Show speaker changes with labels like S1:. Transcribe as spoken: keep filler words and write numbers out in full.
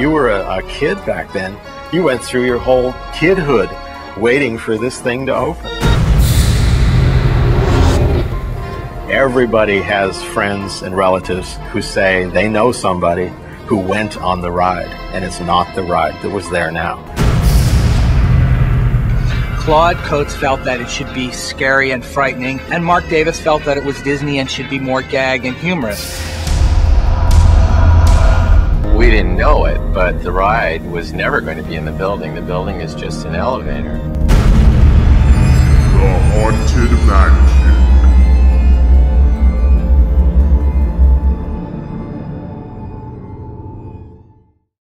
S1: you were a, a kid back then, you went through your whole kidhood waiting for this thing to open. Everybody has friends and relatives who say they know somebody who went on the ride, and it's not the ride that was there now.
S2: Claude Coates felt that it should be scary and frightening, and Mark Davis felt that it was Disney and should be more gag and humorous.
S3: We didn't know it, but the ride was never going to be in the building. The building is just an elevator.
S4: The Haunted Mansion.